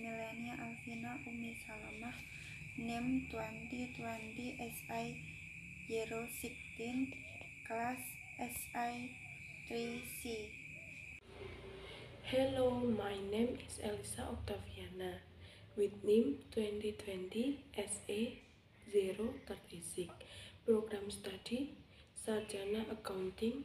Milenia Alvina Umi Salamah, name 2020 SI 016, class SI 3C. Hello, my name is Elisa Octaviana with name 2020 SA 036. Program study Sarjana Accounting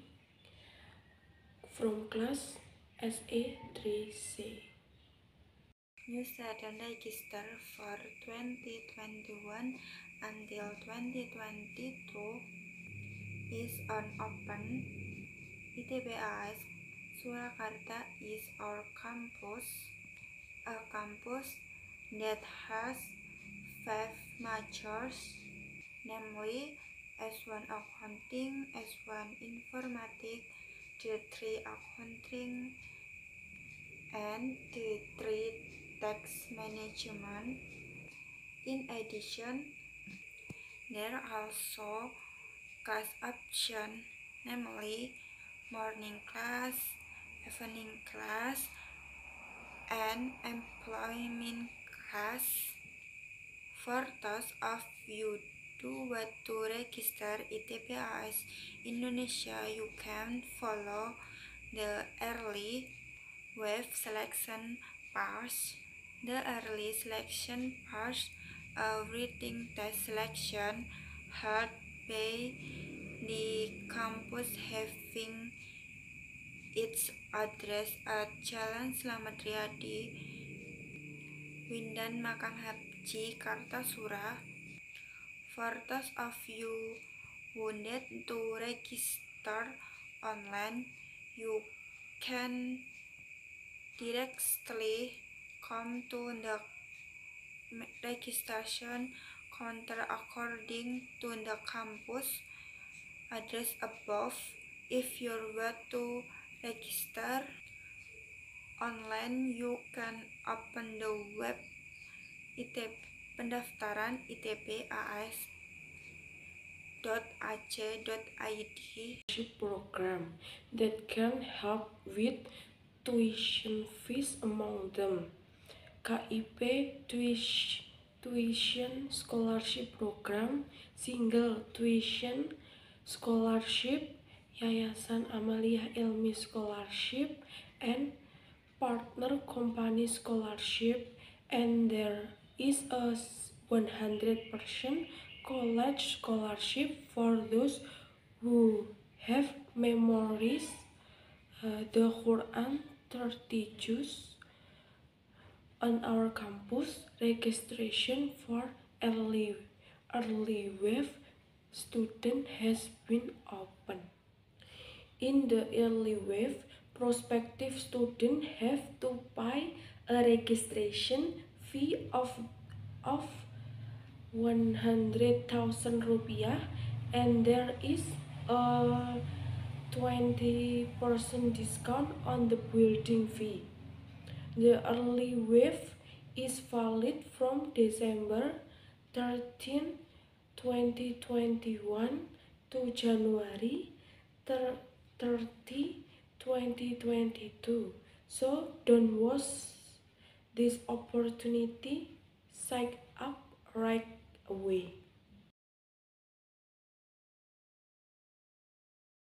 from class SA 3C. New student register for 2021 until 2022 is on open. ITBAS Surakarta is our campus, a campus that has 5 majors, namely S1 Accounting, S1 Informatics, D3 Accounting, and D3 Tax Management. In addition, there are also class options, namely morning class, evening class, and employment class. For those of you who want to register ITBAS Indonesia, you can follow the early wave selection path. The early selection path, a written test selection held by the campus having its address at Jalan Slamet Riyadi, Windan Makam Haji, Kartasura. For those of you who need to register online, you can directly come to the registration counter according to the campus address above. If you want to register online, you can open the web pendaftaran itbas.ac.id Program that can help with tuition fees among them. KIP Tuition Scholarship Program, Single Tuition Scholarship, Yayasan Amalia Ilmi Scholarship, and Partner Company Scholarship, and there is a 100% college scholarship for those who have memorized the Quran 30 juz. On our campus, registration for early wave student has been open. In the early wave, prospective students have to pay a registration fee of 100,000 rupiah, and there is a 20% discount on the building fee. The early wave is valid from December 13, 2021 to January 30, 2022. So don't waste this opportunity. Sign up right away.